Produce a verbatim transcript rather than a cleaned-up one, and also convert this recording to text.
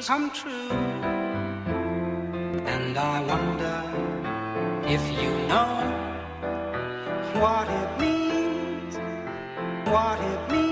come true. And I wonder if you know what it means, what it means.